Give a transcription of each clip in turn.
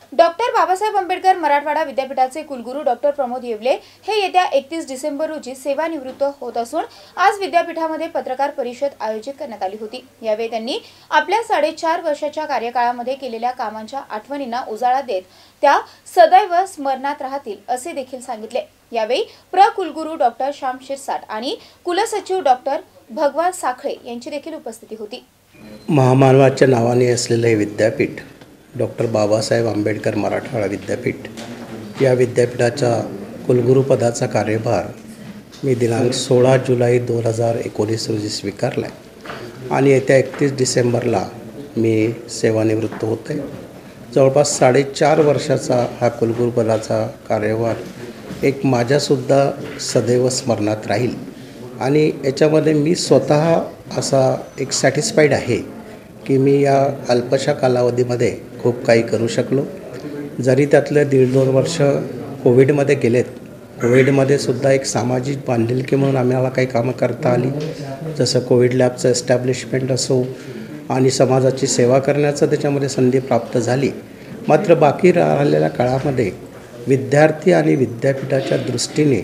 Doctor Babasaheb Ambedkar Marathwada विद्यापीठाचे कुलगुरू doctor Pramod Yewale हे येत्या 31 डिसेंबर रोजी सेवानिवृत्त होत असून आज विद्यापीठामध्ये पत्रकार परिषद आयोजित करण्यात आली होती। यावेळी त्यांनी आपल्या 4.5 वर्षाच्या कार्यकाळामध्ये केलेल्या कामांच्या आठवणींना उजाळा देत त्या सदैव स्मरणात राहतील असे देखील सांगितले। यावेळी कुलगुरू डॉक्टर श्याम शिरसाट आणि कुलसचिव डॉक्टर भगवान साखळे यांची देखील उपस्थिती होती। महामानवाच्या नावाने असलेले विद्यापीठ डॉक्टर बाबासाहेब आंबेडकर मराठवाडा विद्यापीठ या विद्यापीठाचा कुलगुरुपदाचा कार्यभार मी दिनांक 16 जुलै 2019 रोजी स्वीकारला आहे आणि येत्या 31 डिसेंबरला मी सेवानिवृत्त होते। जवळपास 4.5 वर्षाचा हा कुलगुरुपदाचा कार्यभार एक माझ्यासुद्धा सदैव स्मरणात राहील आणि याच्यामध्ये मी स्वतः असा एक सॅटिस्फाईड आहे की मी या अल्पशा कालावधीमध्ये खूप काही करू शकलो। जरी त्यातले 1.5-2 वर्ष कोविडमध्ये गेलेत, कोविडमध्ये सुद्धा एक सामाजिक बांधिलकी म्हणून आम्हाला काही कामं करता आली, जसं कोविड लॅबचं एस्टॅब्लिशमेंट असो आणि समाजाची सेवा करण्याचं त्याच्यामध्ये संधी प्राप्त झाली। मात्र बाकी राहिलेल्या काळामध्ये विद्यार्थी आणि विद्यापीठाच्या दृष्टीने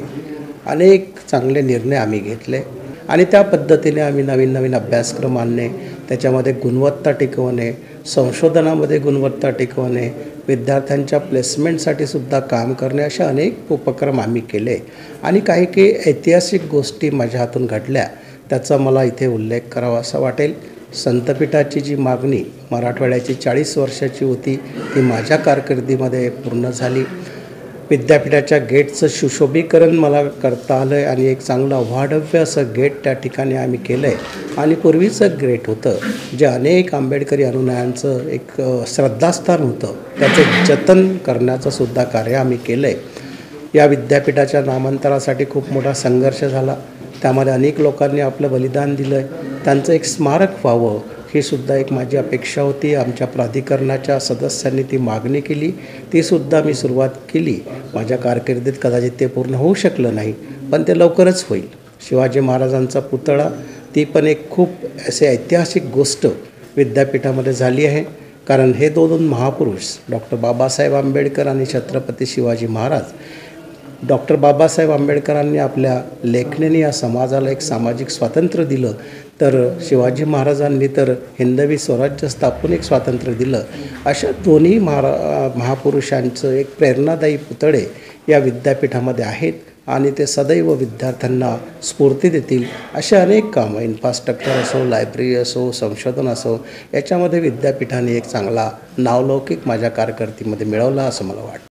अनेक चांगले निर्णय आम्ही घेतले आणि त्या पद्धतीने आम्ही नवीन अभ्यासक्रम आणणे, त्याच्यामध्ये गुणवत्ता टिकवणे, संशोधनामध्ये गुणवत्ता टिकवणे, विद्यार्थ्यांच्या प्लेसमेंटसाठी सुद्धा काम करणे, अशा अनेक उपक्रम आम्ही केले आणि काही ऐतिहासिक गोष्टी माझ्या हातून घडल्या, त्याचा मला इथे उल्लेख करावा असं वाटेल। संतपीठाची जी मागणी मराठवाड्याची 40 वर्षाची होती ती माझ्या कारकिर्दीमध्ये पूर्ण झाली। विद्यापीठाच्या गेटचं सुशोभीकरण मला करता आलं आहे आणि एक चांगलं अवाढव्य असं गेट त्या ठिकाणी आम्ही केलं आहे आणि पूर्वीचं गेट होतं जे अनेक आंबेडकरी अनुयायांचं एक श्रद्धास्थान होतं, त्याचं जतन करण्याचं सुद्धा कार्य आम्ही केलं आहे। या विद्यापीठाच्या नामांतरासाठी खूप मोठा संघर्ष झाला, त्यामध्ये अनेक लोकांनी आपलं बलिदान दिलं आहे, त्यांचं एक स्मारक व्हावं ही सुद्धा एक माझी अपेक्षा होती। आमच्या प्राधिकरणाच्या सदस्यांनी ती मागणी केली, तीसुद्धा मी सुरुवात केली। माझ्या कारकिर्दीत कदाचित ते पूर्ण होऊ शकलं नाही, पण ते लवकरच होईल। शिवाजी महाराजांचा पुतळा ती पण एक खूप असे ऐतिहासिक गोष्ट विद्यापीठामध्ये झाली आहे, कारण हे दोन महापुरुष डॉक्टर बाबासाहेब आंबेडकर आणि छत्रपती शिवाजी महाराज। डॉक्टर बाबासाहेब आंबेडकरांनी आपल्या लेखणीने या समाजाला एक सामाजिक स्वातंत्र्य दिलं, तर शिवाजी महाराजांनी तर हिंदवी स्वराज्य स्थापन एक स्वातंत्र्य दिलं। अशा दोन्ही महापुरुषांचं एक प्रेरणादायी पुतळे या विद्यापीठामध्ये आहेत आणि ते सदैव विद्यार्थ्यांना स्फूर्ती देतील। अशा अनेक कामं, इन्फ्रास्ट्रक्चर असो, लायब्ररी असो, संशोधन असो, याच्यामध्ये विद्यापीठाने एक चांगला नावलौकिक माझ्या कारकिर्दीमध्ये मिळवला असं मला वाटतं।